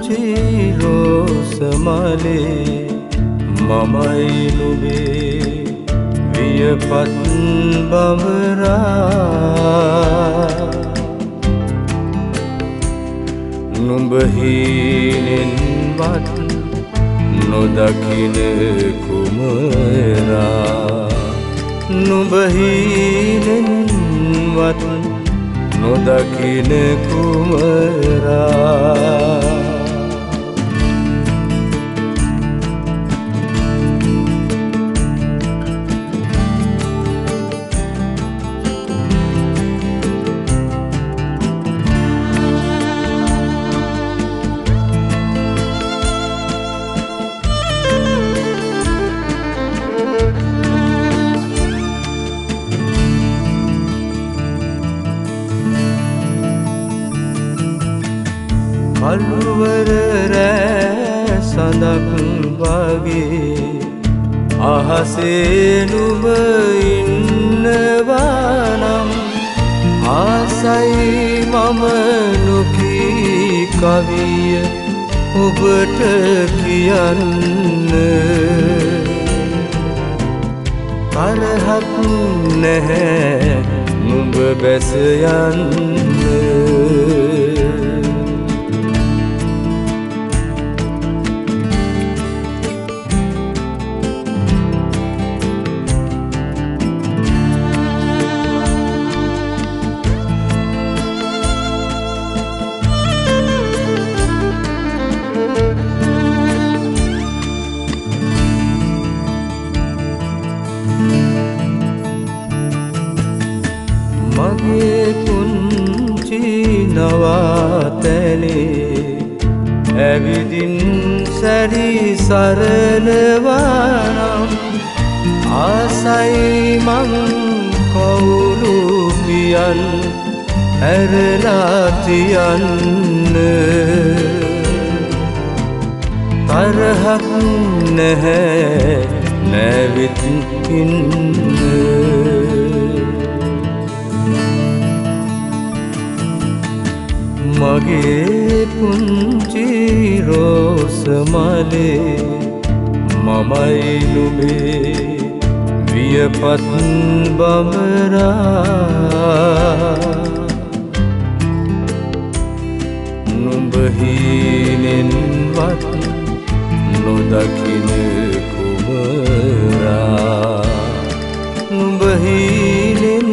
පුංචි රෝස මලේ මමයි නුඹේ වියපත් බඹරා නුඹ හීනෙන්වත් නොදකින කුමරා නුඹ හීනෙන්වත් නොදකින කුමරා කළුවර රෑ සඳක් වගේ අහසේ නුඹ ඉන්නවා නම් ආසයි මම නොකී කවිය ඔබට කියන්න තරහක් නැහැ නුඹ බැස යන්න මගේ පුංචි නවාතැනේ ඇවිදින් සැරි සරනවා නම් ආසයි මං කවුරු පියන් ඇරලා තියන්න තරහක් නැහැ නැවිත් ඉන්න මගේ පුංචි රෝස මලේ මමයි නුඹේ වියපත් බඹරා නුඹ හීනෙන්වත් නොදකින කුමරා නුඹ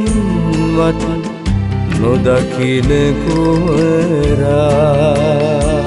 හීනෙන්වත් නොදකින කුමරා